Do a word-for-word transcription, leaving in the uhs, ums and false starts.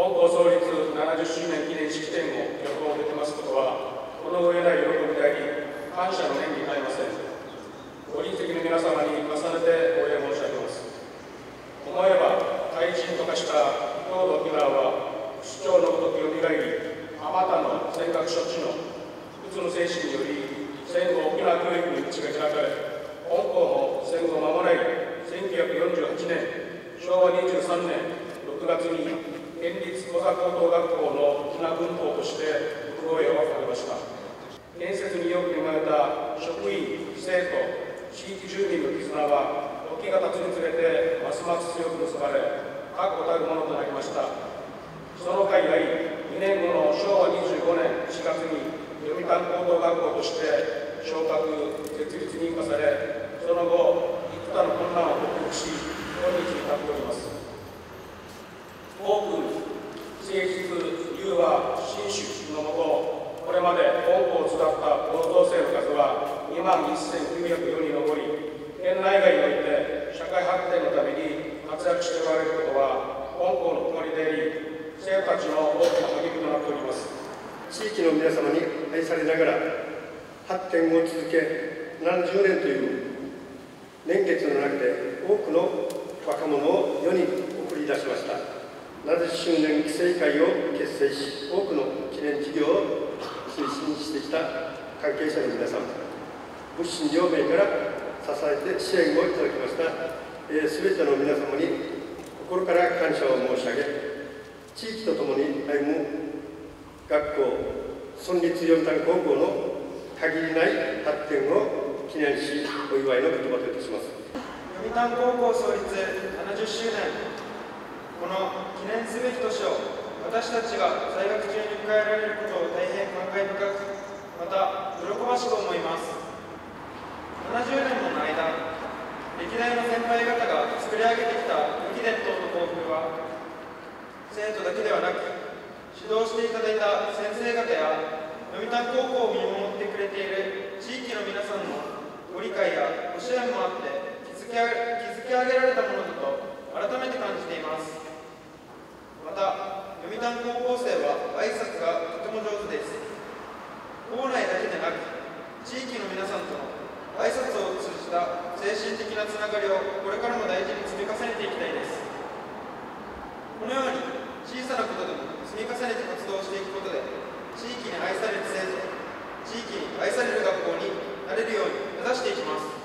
本校創立ななじゅっしゅうねん記念式典を旅行できますことは、この上ない喜びであり、感謝の念に堪えません。ご臨席の皆様に重ねてお礼申し上げます。思えば、大臣と化した郷土沖縄は、主張のごとくよみがえり、あまたの尖閣処置の不屈の精神により、戦後沖縄教育に道が開かれ、本校も戦後間もないせんきゅうひゃくよんじゅうはちねん、しょうわにじゅうさんねんろくがつに県立小座高等学校の沖縄分校として運営をされました。建設によく生まれた職員、生徒、地域住民の絆は、時が経つにつれてますます強く結ばれ、確固たるものとなりました。その甲斐あり、にねんごのしょうわにじゅうごねんしがつに読谷高等学校として昇格、設立認可され、その後、幾多の困難を克服し、今日に至っております。多く、誠実、融和、信守のもと、これまで本校を伝った合同生の数はにまんせんきゅうひゃくよにんに上り、県内外において社会発展のために活躍しておられることは、本校の誇りであり、生徒たちの大きな励みとなっております。 地域の皆様に愛されながら、発展を続け、ななじゅうねんという年月の中で多くの若者を世に送り出しました。ななじゅっしゅうねん期成会を結成し、多くの記念事業を推進してきた関係者の皆様、物心両面から支えて支援をいただきましたすべての皆様に心から感謝を申し上げ、地域とともに歩む学校、村立読谷高校の限りない発展を記念し、お祝いの言葉といたします。 読谷高校創立ななじゅっしゅうねん、この記念すべき年を私たちが在学中に迎えられることを大変感慨深く、また喜ばしく思います。ななじゅうねんもの間、歴代の先輩方が作り上げてきた良き伝統と校風は、生徒だけではなく、指導していただいた先生方や読谷高校を見守ってくれている地域の皆さんのご理解やご支援もあって築き上げ、築き上げられたものだと改めて感じています。また、読谷高校生は挨拶がとても上手です。校内だけでなく、地域の皆さんとの挨拶を通じた精神的なつながりをこれからも大事に積み重ねていきたいです。このように小さなことでも積み重ねて活動していくことで、地域に愛される生徒、地域に愛される学校になれるように目指していきます。